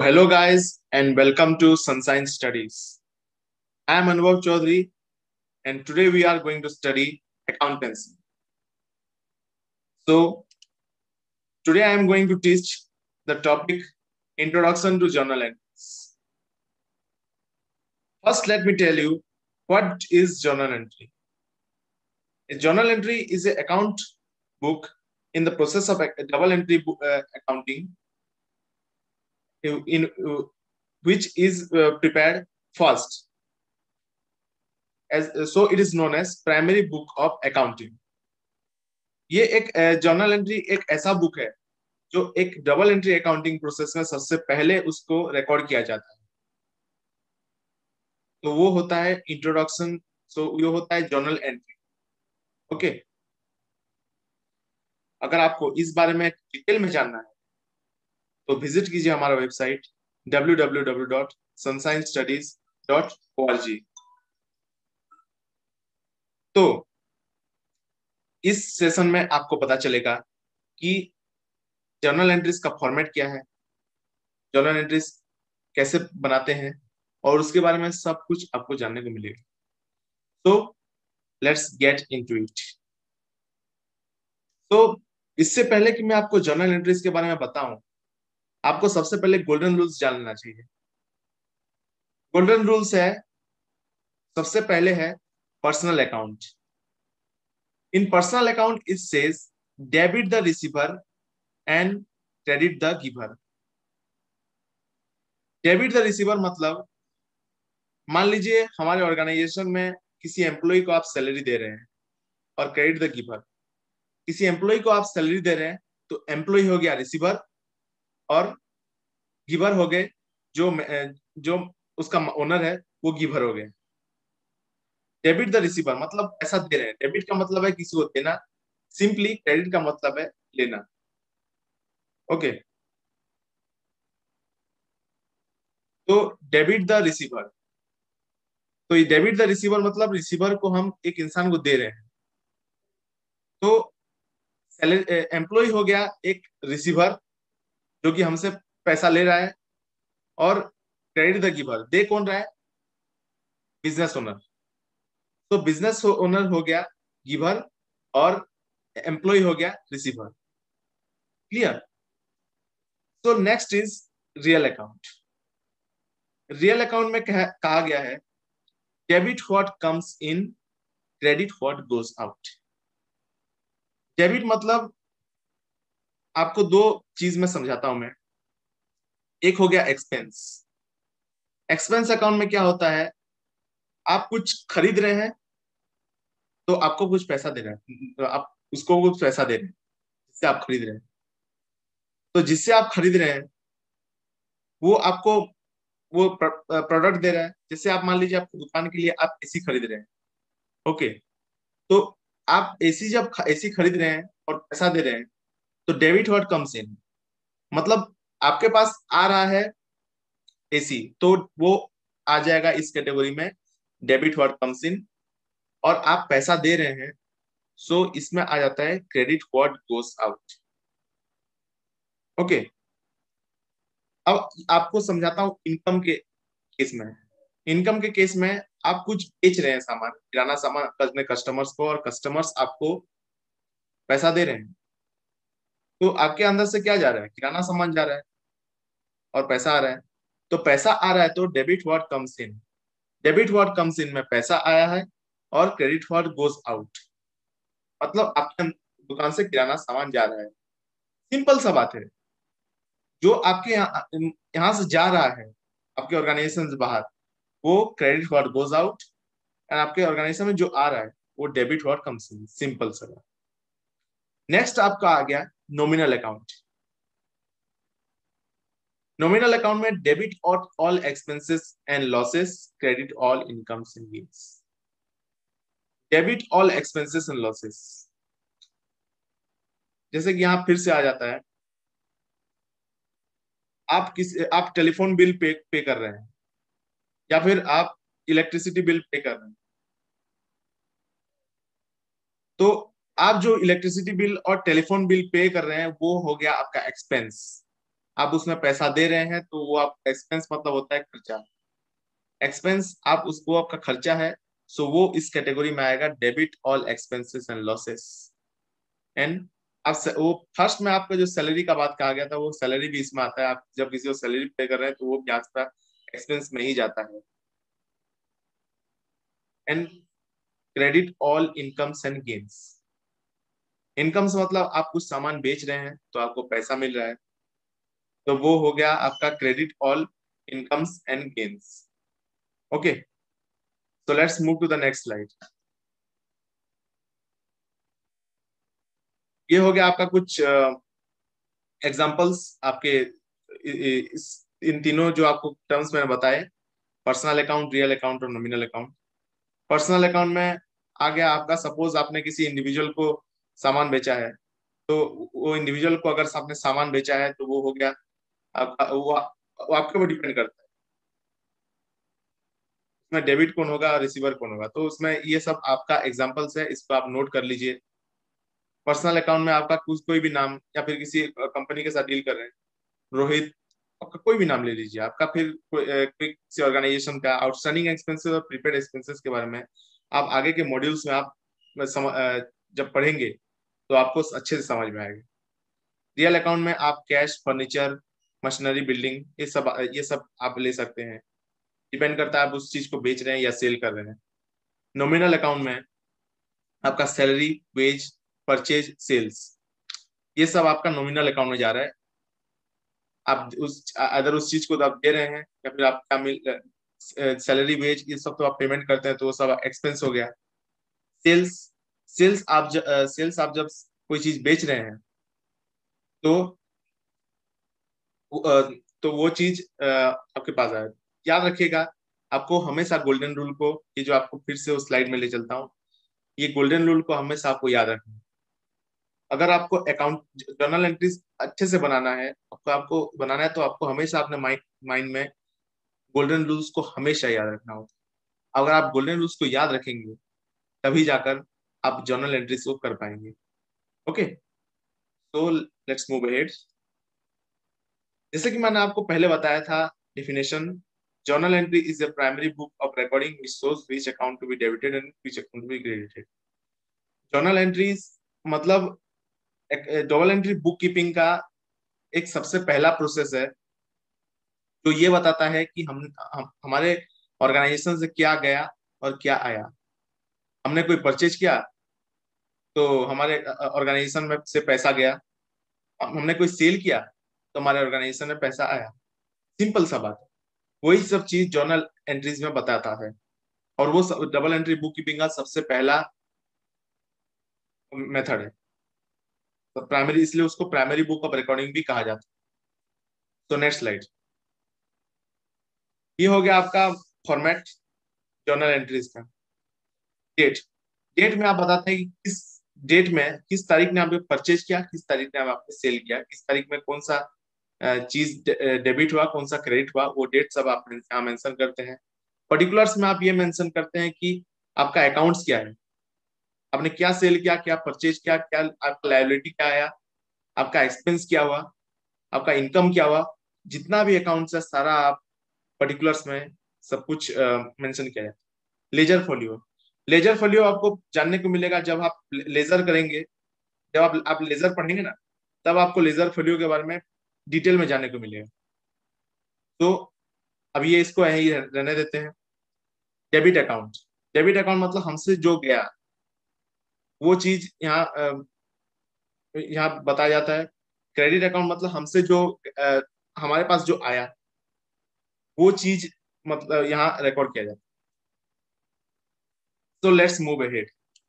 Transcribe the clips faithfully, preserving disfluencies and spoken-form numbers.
Hello, guys, and welcome to Sunshine Studies. I am Anubhav Chaudhary, and today we are going to study accountancy. So, today I am going to teach the topic Introduction to Journal Entries. First, let me tell you what is journal entry. A journal entry is an account book in the process of a double entry book, uh, accounting, in, in uh, which is uh, prepared first. As, so it is known as primary book of accounting. ये एक journal entry एक ऐसा book है जो एक double entry accounting process में सबसे पहले उसको रिकॉर्ड किया जाता है। तो वो होता है इंट्रोडक्शन। सो ये होता है जर्नल एंट्री। ओके, अगर आपको इस बारे में डिटेल में जानना है तो विजिट कीजिए हमारा website W W W dot Sunshine Studies dot O R G. तो इस सेशन में आपको पता चलेगा कि जर्नल एंट्रीज का फॉर्मेट क्या है, जर्नल एंट्रीज कैसे बनाते हैं, और उसके बारे में सब कुछ आपको जानने को मिलेगा। तो लेट्स गेट इनटू इट। तो इससे पहले कि मैं आपको जर्नल एंट्रीज के बारे में बताऊं, आपको सबसे पहले गोल्डन रूल्स जानना चाहिए। गोल्डन रूल्स है, सबसे पहले है personal account. In personal account it says debit the receiver and credit the giver. Debit the receiver मतलब मान लीजिए हमारे ऑर्गेनाइजेशन में किसी एम्प्लॉय को आप सैलरी दे रहे हैं, और क्रेडिट द गिवर, किसी एम्प्लॉय को आप सैलरी दे रहे हैं तो एम्प्लॉय हो गया रिसीवर और गिवर हो गए जो जो उसका ओनर है वो गिवर हो गए। डेबिट द रिसीवर मतलब पैसा दे रहे हैं। डेबिट का मतलब है किसी को देना, सिंपली क्रेडिट का मतलब है लेना। ओके, तो डेबिट द रिसीवर, तो ये डेबिट द रिसीवर मतलब रिसीवर को हम एक इंसान को दे रहे हैं। तो एम्प्लॉय हो गया एक रिसीवर जो कि हमसे पैसा ले रहा है, और क्रेडिट द गिवर दे कौन रहा है? Business owner. तो बिजनेस ओनर हो गया गिवर और एम्प्लॉय हो गया रिसीवर। क्लियर? तो next is real account. Real account में कह, कहा गया है debit what comes in, credit what goes out. Debit मतलब आपको दो चीज में समझाता हूं मैं। एक हो गया एक्सपेंस। एक्सपेंस अकाउंट में क्या होता है, आप कुछ खरीद रहे हैं तो आपको कुछ पैसा दे रहे हैं, तो आप उसको कुछ पैसा दे रहे हैं जिससे आप खरीद रहे हैं। तो जिससे आप खरीद रहे हैं वो आपको वो प्रोडक्ट दे रहा है। जैसे आप मान लीजिए आपकी दुकान के लिए आप एसी खरीद रहे हैं। ओके, तो आप एसी जब एसी खरीद रहे हैं और पैसा दे रहे हैं तो डेबिट व्हाट कम्स इन मतलब आपके पास आ रहा है एसी, तो वो आ जाएगा इस कैटेगरी में डेबिट व्हाट कम्स इन। और आप पैसा दे रहे हैं सो इसमें आ जाता है credit what goes out. Okay, अब आपको समझाता हूं इनकम के केस में। इनकम के केस में आप कुछ बेच रहे हैं सामान, किराना सामान अपने कस्टमर्स को, और कस्टमर्स आपको पैसा दे रहे हैं। तो आपके अंदर से क्या जा रहा है? किराना सामान जा रहा है और पैसा आ रहा है। तो पैसा आ रहा है तो debit what comes in, debit what comes in में पैसा आया है, और क्रेडिट व्हाट गोज आउट मतलब आपके दुकान से किराना सामान जा रहा है। सिंपल सा बात है। जो आपके यहाँ यहाँ से जा रहा है आपके ऑर्गेनाइजेशन से बाहर, वो credit what goes out, and आपके ऑर्गेनाइजेशन में जो आ रहा है वो debit what comes in. Simple सा। नेक्स्ट आपका आ गया नॉमिनल अकाउंट। नॉमिनल अकाउंट में debit all expenses and losses, credit all incomes and gains. Debit all expenses and losses, जैसे कि यहां फिर से आ जाता है, आप किस आप टेलीफोन बिल पे पे कर रहे हैं, या फिर आप इलेक्ट्रिसिटी बिल पे कर रहे हैं। तो आप जो इलेक्ट्रिसिटी बिल और टेलीफोन बिल पे कर रहे हैं वो हो गया आपका एक्सपेंस। आप उसमें पैसा दे रहे हैं तो वो आप एक्सपेंस मतलब होता है खर्चा। एक्सपेंस आप उसको आपका खर्चा है, सो वो इस कैटेगरी में आएगा, debit all expenses and losses. And अब से- वो फर्स्ट में आपका जो सैलरी का बात कहा गया था, वो सैलरी भी इसमें आता है। आप जब किसी को सैलरी पे कर रहे हैं तो वो भी आपका एक्सपेंस में ही जाता है। And credit all incomes and gains. Incomes मतलब आप कुछ सामान बेच रहे हैं तो आपको पैसा मिल रहा है, तो वो हो गया आपका credit all incomes and gains. Okay, so let's move to the next slide. ये हो गया आपका कुछ एग्जांपल्स आपके इ- इ- इस इन तीनों जो आपको टर्म्स मैंने बताए, पर्सनल अकाउंट, रियल अकाउंट और नॉमिनल अकाउंट। पर्सनल अकाउंट में आ गया आपका, सपोज आपने किसी इंडिविजुअल को सामान बेचा है, तो वो इंडिविजुअल को अगर आपने सामान बेचा है तो वो हो गया आपका, वो, वो आपके ऊपर डिपेंड करता है उसमें डेबिट कौन होगा और रिसीवर कौन होगा। तो उसमें ये सब आपका एग्जांपल्स है, इसको आप नोट कर लीजिए। पर्सनल अकाउंट में आपका कुछ कोई भी नाम, या फिर किसी कंपनी के साथ डील कर रहे हैं, रोहित, आपका कोई भी नाम ले लीजिए आपका। फिर कोई अ, कोई किसी ऑर्गेनाइजेशन का आउटस्टैंडिंग एक्सपेंसेस और प्रीपेड एक्सपेंसेस के बारे में आप आगे के मॉड्यूल्स में आप सम, अ, जब पढ़ेंगे तो आपको अच्छे से समझ में आएगा। रियल अकाउंट में आप कैश, फर्नीचर, मशीनरी, बिल्डिंग, ये सब ये सब आप ले सकते हैं। डिपेंड करता है आप उस चीज को बेच रहे हैं या सेल कर रहे हैं। नॉमिनल अकाउंट में आपका सैलरी, वेज, परचेज, सेल्स, ये सब आपका नॉमिनल अकाउंट में जा रहा है। आप उस अगर उस चीज को तो आप दे रहे हैं, या फिर आप क्या मिल, सैलरी, वेज, ये सब तो आप पेमेंट करते हैं तो वो सब एक्सपेंस हो गया। सेल्स, सेल्स आप ज, सेल्स आप जब कोई चीज बेच रहे हैं तो अ, तो वो चीज अ, आपके पास आए। याद रखिएगा, आपको हमेशा गोल्डन रूल को, ये जो आपको फिर से उस स्लाइड में ले चलता हूँ, ये गोल्डन रूल को हमेशा आपको याद रखना है। अगर आपको अकाउंट जर्नल एंट्रीज अच्छे से बनाना है, आपको आपको बनाना है, तो आपको हमेशा अपने माइंड माइंड में गोल्डन रूल्स को हमेशा याद रखना होगा। अगर आप गोल्डन रूल्स को याद रखेंगे तभी जाकर आप जर्नल एंट्रीज को कर पाएंगे। ओके, तो लेट्स मूव अहेड। जैसे कि मैंने आपको पहले बताया था definition, journal entry is a primary book of recording which shows which account to be debited and which account to be credited. Journal entries मतलब डबल एंट्री बुक कीपिंग का एक सबसे पहला प्रोसेस है, जो ये बताता है कि हम, हम हमारे ऑर्गेनाइजेशन से क्या गया और क्या आया। हमने कोई परचेज किया तो हमारे ऑर्गेनाइजेशन में से पैसा गया, हमने कोई सेल किया तो हमारे ऑर्गेनाइजेशन में पैसा आया। सिंपल सा बात है। वही सब चीज जर्नल एंट्रीज में बताता है, और वो डबल एंट्री बुक कीपिंग का सबसे पहला मेथड है। तो प्राइमरी, इसलिए उसको प्राइमरी बुक ऑफ रिकॉर्डिंग भी कहा जाता है। तो नेक्स्ट स्लाइड। ये हो गया आपका फॉर्मेट जर्नल एंट्रीज का। डेट, डेट में आप बताते हैं कि किस डेट में, किस तारीख में आपने परचेज किया, किस तारीख में आपने सेल किया, किस तारीख में कौन सा अ, चीज डेबिट हुआ, कौन सा क्रेडिट हुआ, वो डेट सब आप यहाँ मेंशन करते हैं। पर्टिकुलर्स में आप ये मेंशन करते हैं कि आपका अकाउंट्स क्या है, आपने क्या सेल किया, क्या परचेज किया, क्या आपका लायबिलिटी क्या आया, आपका एक्सपेंस क्या हुआ, आपका इनकम क्या हुआ। जितना भी अकाउंट्स है सारा आप पर्टिकुलर्स में सब कुछ मेंशन किया है। लेजर फोलियो, लेजर फोलियो आपको जानने को मिलेगा जब आप लेजर करेंगे, जब आप आप लेजर पढ़ेंगे ना, तब आपको लेजर फोलियो के बारे में डिटेल में जानने को मिलेगा। तो अब ये इसको यही रहने देते हैं। डेबिट अकाउंट, डेबिट अकाउंट मतलब हमसे जो गया वो चीज यहाँ अ, यहाँ बताया जाता है। क्रेडिट अकाउंट मतलब हमसे जो अ, हमारे पास जो आया वो चीज मतलब यहाँ रिकॉर्ड किया जाता है। तो लेट्स मूव अहेड।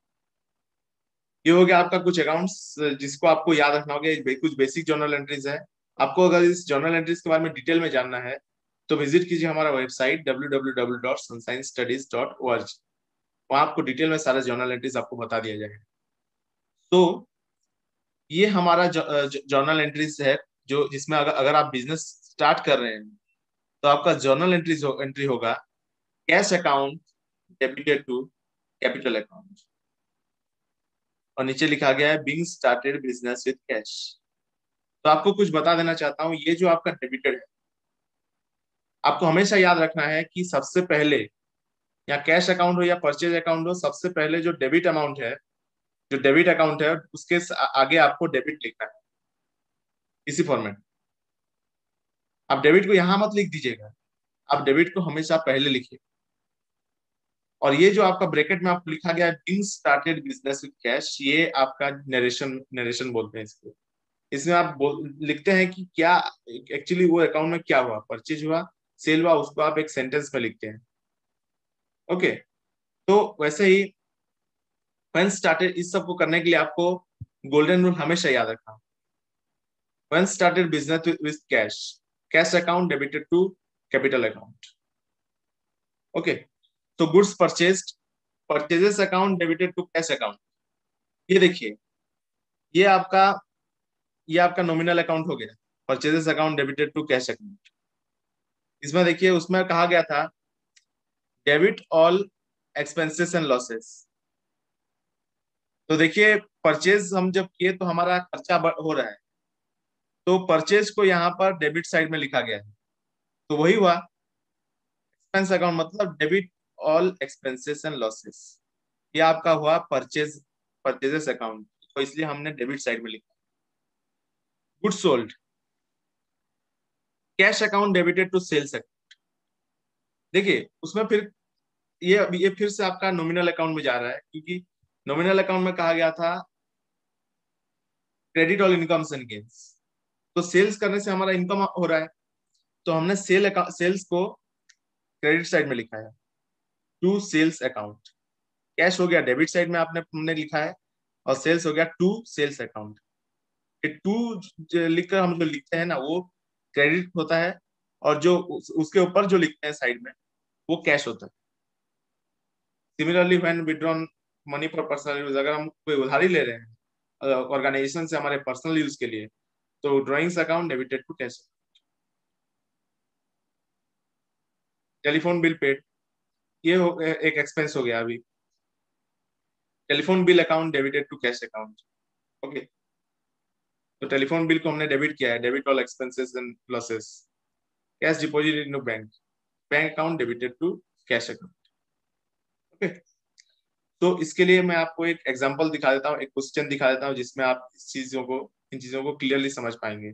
ये हो गया आपका कुछ अकाउंट्स जिसको आपको याद रखना होगा, ये कुछ बेसिक जर्नल एंट्रीज है। आपको अगर इस जर्नल एंट्रीज के बारे में डिटेल में जानना है तो विजिट कीजिए हमारा website W W W dot Sunshine Studies dot O R G. वहाँ आपको डिटेल में सारे जर्नल एंट्रीज आपको बता दिया जाएगा। तो ये हमारा जर्नल एंट्रीज है, जो जिसमें अगर अगर आप बिजनेस स्टार्ट कर रहे हैं तो आपका जर्नल एंट्रीज एंट्री होगा cash account debited to capital account, और नीचे लिखा गया है being started business with cash. तो आपको कुछ बता देना चाहता हूँ, ये जो आपका डेबिटेड है, आपको हमेशा याद रखना है कि सबसे पहले, या कैश अकाउंट हो या परचेज अकाउंट हो, सबसे पहले जो डेबिट अमाउंट है, जो डेबिट अकाउंट है, उसके आगे आपको डेबिट लिखना है इसी फॉर्मेट। आप डेबिट को यहां मत लिख दीजिएगा, आप डेबिट को हमेशा पहले लिखिए। और ये जो आपका ब्रैकेट में आपको लिखा गया है being started business with cash, ये आपका नरेशन नरेशन बोलते हैं इसको। इसमें आप बोल- लिखते हैं कि क्या एक्चुअली वो अकाउंट में क्या हुआ, परचेज हुआ, सेल हुआ, उसको आप एक सेंटेंस में लिखते हैं। ओके। तो वैसे ही व्हेन स्टार्टेड, इस सब को करने के लिए आपको गोल्डन रूल हमेशा याद रखना। When started business with cash, cash account debited to capital account. Okay. तो goods purchased, purchases account debited to cash account. ये देखिए, ये आपका ये आपका नॉमिनल अकाउंट हो गया, purchases account debited to cash account. इसमें देखिए, उसमें कहा गया था debit all expenses and losses. तो देखिए, परचेज हम जब किए तो हमारा खर्चा बढ़- हो रहा है, तो परचेज को यहाँ पर डेबिट साइड में लिखा गया है, तो वही हुआ एक्सपेंस अकाउंट, मतलब debit all expenses and losses. ये आपका हुआ परचेज, परचेजेस अकाउंट, तो इसलिए हमने डेबिट साइड में लिखा। Good sold, cash account debited to sales account. देखिए उसमें फिर ये ये फिर से आपका नॉमिनल अकाउंट में जा रहा है, क्योंकि नॉमिनल अकाउंट में कहा गया था credit all incomes and gains, तो सेल्स करने से हमारा इनकम हो रहा है, तो हमने सेल सेल्स को क्रेडिट साइड में लिखा है, टू सेल्स अकाउंट। कैश हो गया डेबिट साइड में आपने हमने लिखा है, और सेल्स हो गया टू सेल्स अकाउंट। ये टू लिखकर हम जो लिखते हैं ना, वो क्रेडिट होता है, और जो उस, उसके ऊपर जो लिखते हैं साइड में, वो कैश होता है। Similarly when withdrawn money for personal use, अगर हम कोई उधारी ले रहे हैं ऑर्गेनाइजेशन से हमारे पर्सनल यूज के लिए, तो drawings account debited to cash. Telephone bill paid, ये हो, एक एक्सपेंस हो गया अभी, telephone bill account debited to cash account. Okay. तो टेलीफोन बिल को हमने डेबिट किया है, debit all expenses and losses. Cash deposit in bank, bank account debited to cash account. Okay. तो इसके लिए मैं आपको एक एग्जांपल दिखा देता हूँ, एक क्वेश्चन दिखा देता हूँ, जिसमें आप इस चीजों को इन चीजों को क्लियरली समझ पाएंगे।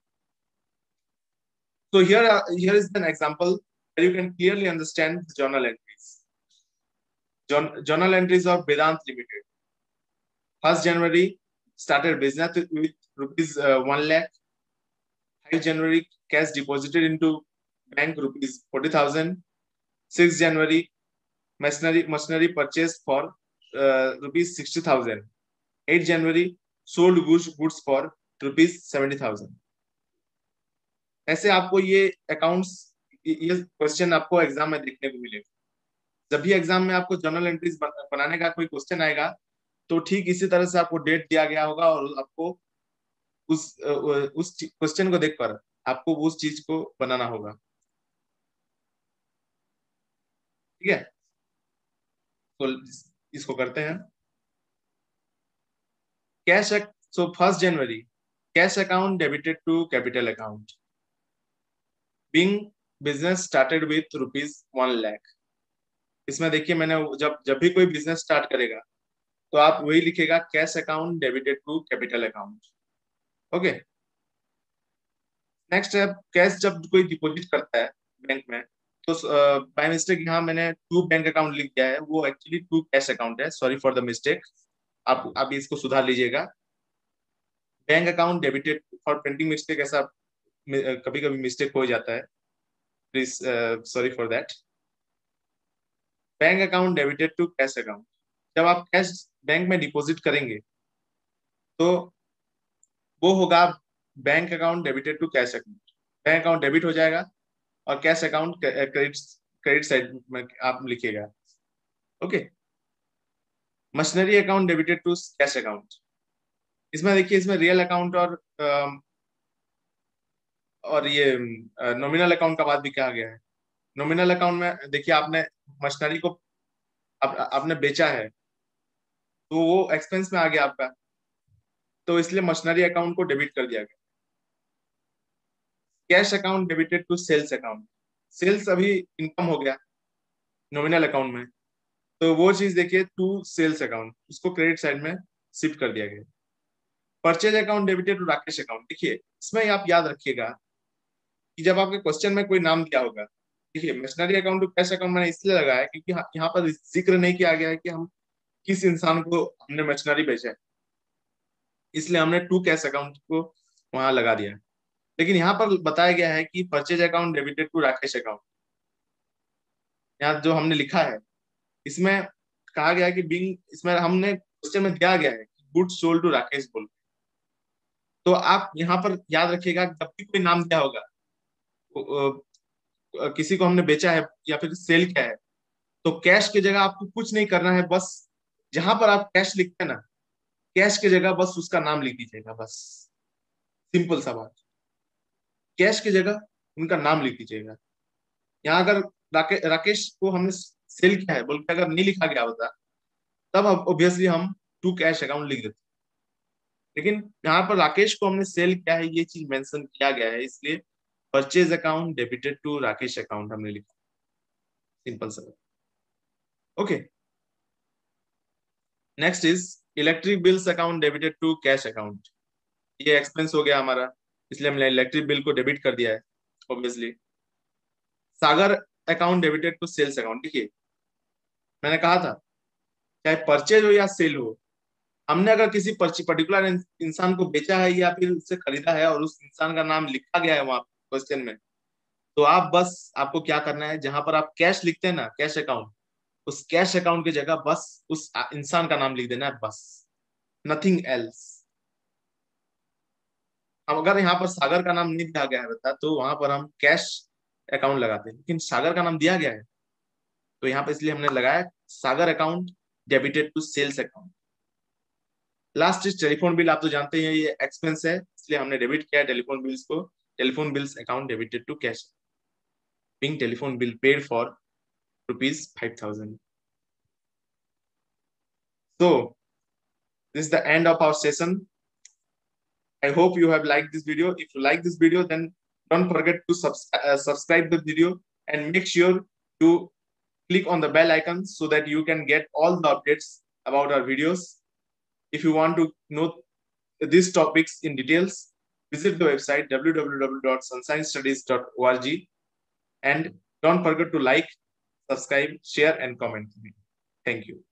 So here, are, here is an example where you can clearly understand the journal entries. Jour- journal entries of Vedant Limited. First January started business with, with rupees uh, one lakh. five January cash deposited into bank rupees forty thousand. six January machinery machinery purchased for uh, rupees sixty thousand. eight January sold goods goods for rupees seventy thousand. ऐसे आपको ये accounts, ये question आपको exam में देखने को मिलेगा। जब भी एग्जाम में आपको जर्नल एंट्रीज बनाने का कोई क्वेश्चन आएगा, तो ठीक इसी तरह से आपको डेट दिया गया होगा, और आपको उस उस क्वेश्चन को देखकर आपको उस चीज को बनाना होगा। ठीक है, तो इसको करते हैं। Cash, so first January cash account debited to capital account, being business started with rupees one lakh. इसमें देखिए, मैंने जब जब भी कोई बिजनेस स्टार्ट करेगा, तो आप वही लिखेगा, cash account debited to capital account. Okay. Next है, कैश जब कोई डिपॉजिट करता है बैंक में, तो बाय मिस्टेक यहाँ मैंने टू बैंक अकाउंट लिख दिया है, वो एक्चुअली टू कैश अकाउंट है, सॉरी फॉर द मिस्टेक। आप आप इसको सुधार लीजिएगा। Bank account debited, for printing mistake ऐसा कभी कभी मिस्टेक हो जाता है, please sorry for that. Bank account debited to cash account, जब आप कैश बैंक में डिपॉजिट करेंगे, तो वो होगा bank account debited to cash account. Bank account debit हो जाएगा, और cash account credit credit side में आप लिखिएगा। Okay. Machinery account debited to cash account, इसमें देखिए, इसमें रियल अकाउंट और अम, और ये नॉमिनल अकाउंट का बात भी कहा गया है। नॉमिनल अकाउंट में देखिए, आपने मशीनरी को आप, आपने बेचा है, तो वो एक्सपेंस में आ गया आपका, तो इसलिए मशीनरी अकाउंट को डेबिट कर दिया गया। Cash account debited to sales account, sales अभी इनकम हो गया नॉमिनल अकाउंट में, तो वो चीज देखिए टू सेल्स अकाउंट, उसको क्रेडिट साइड में शिफ्ट कर दिया गया। Purchase account debited to Rakesh account, देखिए इसमें आप याद रखिएगा कि जब आपके क्वेश्चन में कोई नाम दिया होगा, देखिए machinery account to cash account मैंने इसलिए लगाया क्योंकि यहाँ पर जिक्र नहीं किया गया है कि हम किस इंसान को हमने मशीनरी बेचा है, इसलिए हमने टू कैश अकाउंट को वहां लगा दिया। लेकिन यहाँ पर बताया गया है कि purchase account debited to Rakesh account, यहाँ जो हमने लिखा है इसमें कहा गया है कि बिंग, इसमें हमने क्वेश्चन में दिया गया है कि गुड्स सोल्ड टू राकेश बोल, तो आप यहाँ पर याद रखिएगा जब भी कोई नाम दिया होगा, किसी को हमने बेचा है या फिर सेल किया है, तो कैश की जगह आपको कुछ नहीं करना है, बस जहां पर आप कैश लिखते हैं ना, कैश की जगह बस उसका नाम लिख दीजिएगा, बस सिंपल सा बात, कैश की जगह उनका नाम लिख दीजिएगा। यहाँ अगर राके, राकेश को हमने सेल किया है बोल के अगर नहीं लिखा गया होता तब ऑब्वियसली हम टू कैश अकाउंट लिख देते, लेकिन यहाँ पर राकेश को हमने सेल किया है ये चीज मेंशन किया गया है, इसलिए purchase account debited to Rakesh account हमने लिखा, सिंपल सा। Okay, next is electric bills account debited to cash account, ये एक्सपेंस हो गया हमारा, इसलिए हमने इलेक्ट्रिक बिल को डेबिट कर दिया है obviously. Sagar account debited to sales account, देखिए मैंने कहा था चाहे परचेज हो या सेल हो, हमने अगर किसी पर्टिकुलर इंसान को बेचा है या फिर उससे खरीदा है और उस इंसान का नाम लिखा गया है वहां क्वेश्चन में, तो आप बस आपको क्या करना है, जहां पर आप कैश लिखते हैं ना कैश अकाउंट, उस कैश अकाउंट की जगह बस उस इंसान का नाम लिख देना है, बस नथिंग एल्स। अब अगर यहाँ पर सागर का नाम नहीं दिया गया है बता, तो वहां पर हम कैश अकाउंट लगाते हैं, लेकिन सागर का नाम दिया गया है तो यहाँ पर इसलिए हमने लगाया Sagar account debited to sales account. Last is telephone bill, आप तो जानते हैं ये एक्सपेंस है, इसलिए हमने डेबिट किया टेलीफोन बिल्स को, telephone bills account debited to cash, being telephone bill paid for rupees five thousand. So this is the end of our session. I hope you have liked this video. If you like this video, then don't forget to subs uh, subscribe the video and make sure to click on the bell icon so that you can get all the updates about our videos. If you want to know these topics in details, visit the website w w w dot sunshine studies dot org and don't forget to like, subscribe, share and comment. Thank you.